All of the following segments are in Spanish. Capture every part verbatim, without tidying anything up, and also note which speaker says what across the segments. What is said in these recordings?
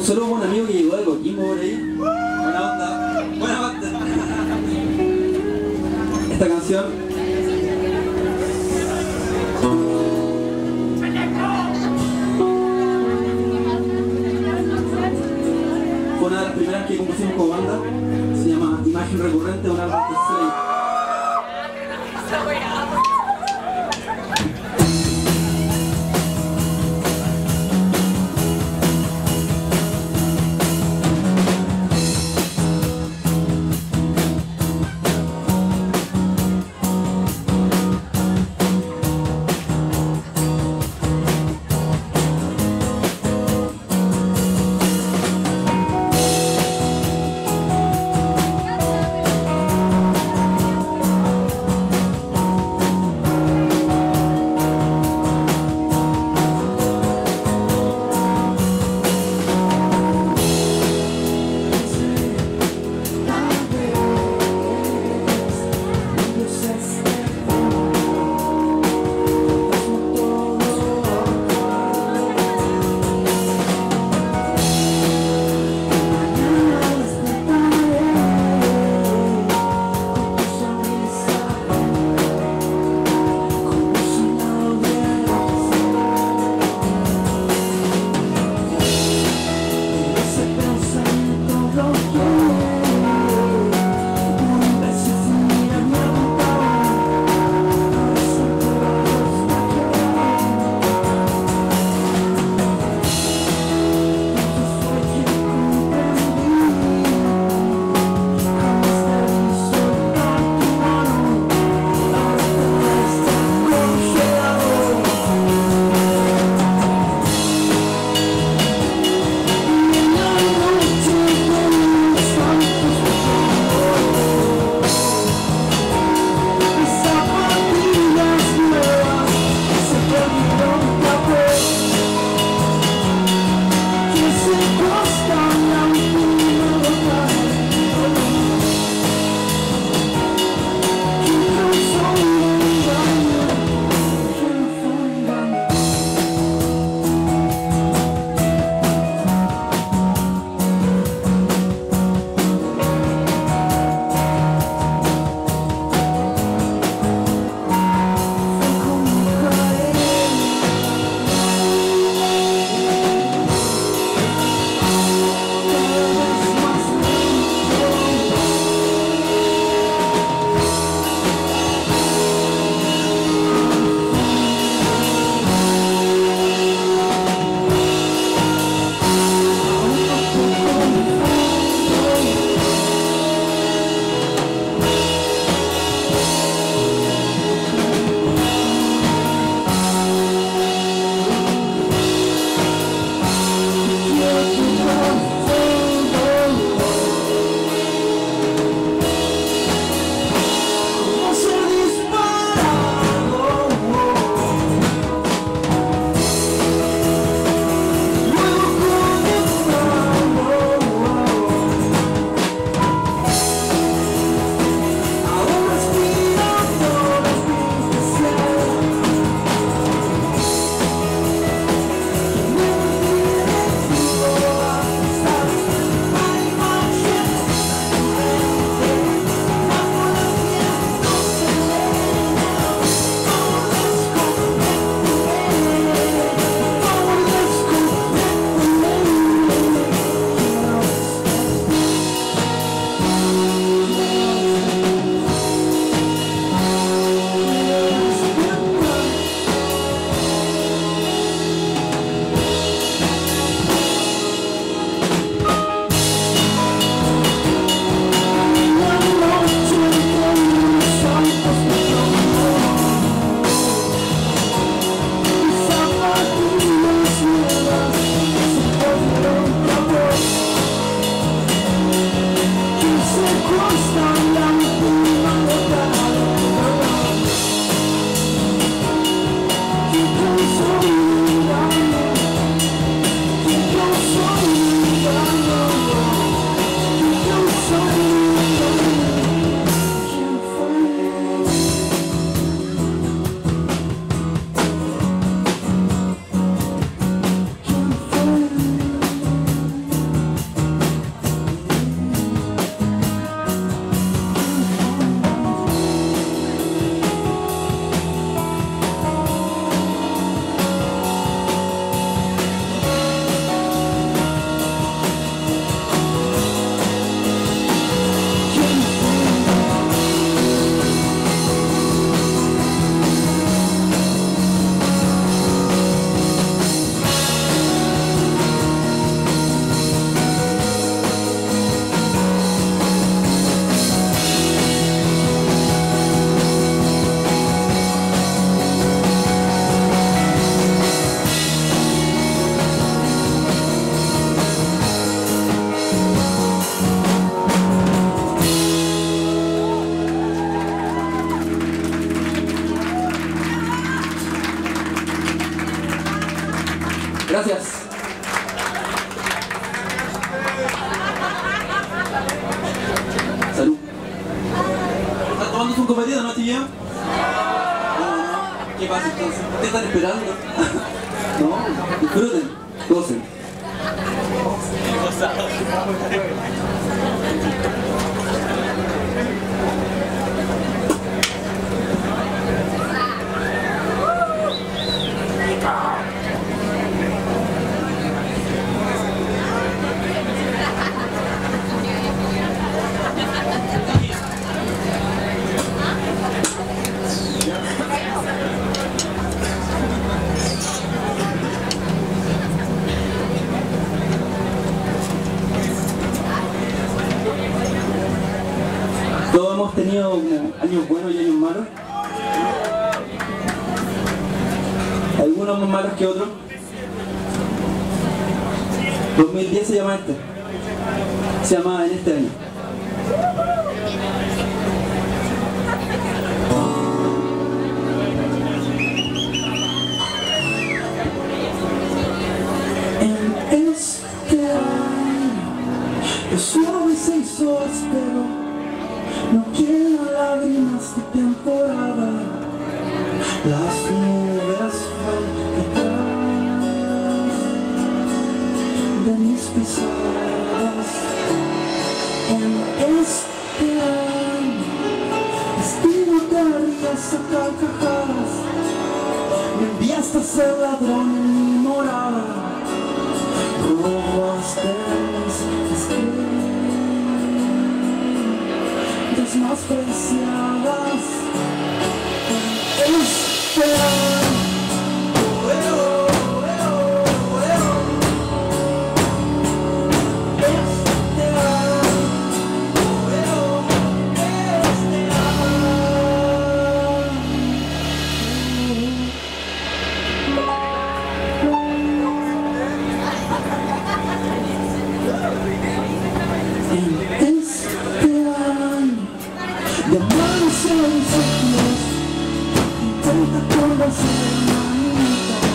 Speaker 1: saludo a un amigo que llegó de Coquimbo por ahí. Buena onda, buena onda. Esta canción fue una de las primeras que compusimos como banda. Se llama Imagen Recurrente de un álbum que se Gracias. Salud. ¿Están tomando su cometido, no, chiquillos? No, no. ¿Qué pasa entonces? ¿Qué están esperando? No, disfruten, gocen. Todos hemos tenido como años buenos y años malos. Algunos más malos que otros. dos mil diez se llama este. Se llama En este año. En este año, lo suave se hizo áspero. No quiero lágrimas de temporada. Las nubes van detrás de mis pisadas. En este año, destino te ríes a carcajadas. Me enviaste a ser ladrón en mi morada. Rojas de mis estrellas más preciadas. En este año, oh, oh, oh, oh. Este año, oh, oh, este año. En este año de manos en los ojos, intenta convencer a mi vida.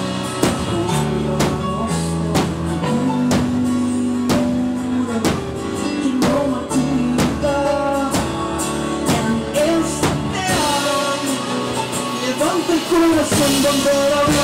Speaker 1: Que no matiza. En este año levanta el corazón donde la vida.